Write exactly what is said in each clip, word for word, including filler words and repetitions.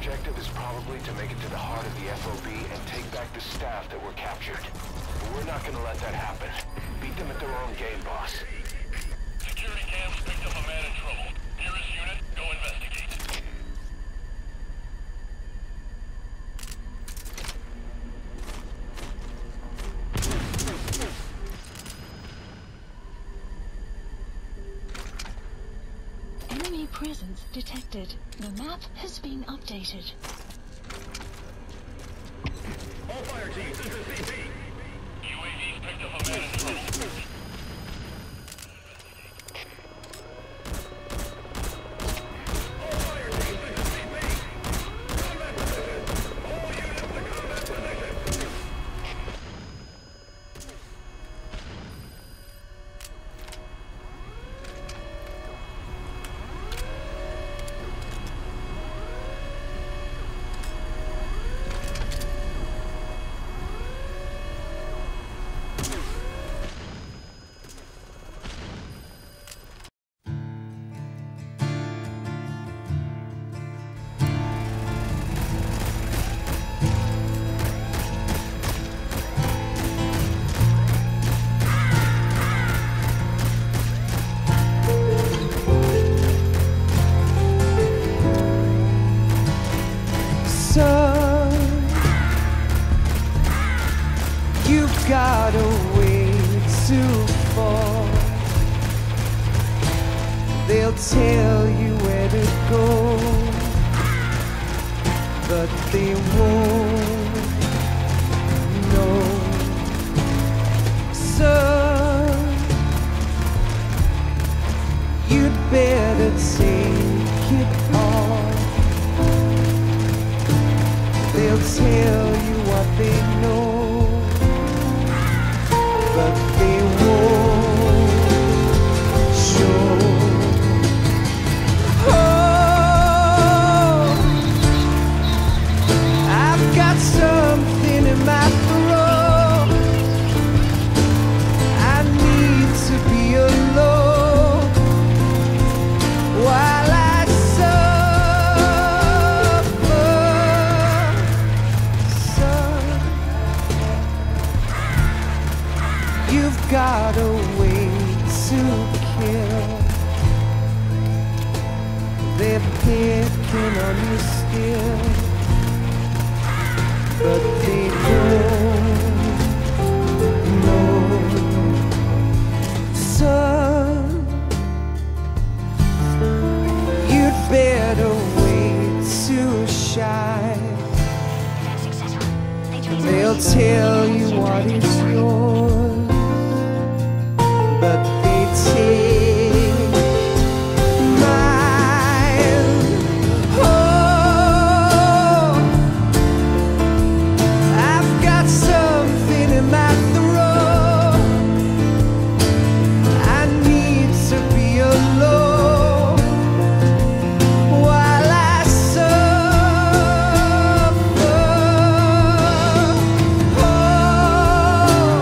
objective is probably to make it to the heart of the F O B and take back the staff that were captured. But we're not gonna let that happen. Beat them at their own game, boss. Security cams picked up a man in trouble. Nearest unit, go investigate. Enemy presence detected. The map has been updated. All fire teams, this is C P. U A V's picked up a man in trouble. All fire teams, this is C P. Combat position. All units to combat position. You've got a way to fall. They'll tell you where to go, but they won't know. Son, you'd better take it off. They'll tell you what they know, but they won't show. Oh, I've got something in my throat. I need to be alone while I suffer. Son, you've got a way to kill. They're picking on you still, but they don't know. Son, you'd better wait to shine. They'll tell you what is yours, but they take mine. Oh, I've got something in my throat. I need to be alone while I suffer. Oh,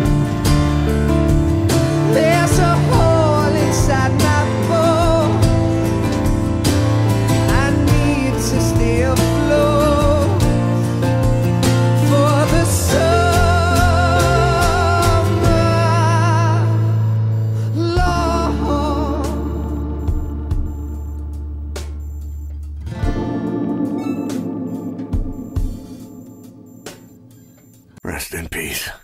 there's a hole inside my bone. I need to stay afloat for the summer, Lord. Rest in peace.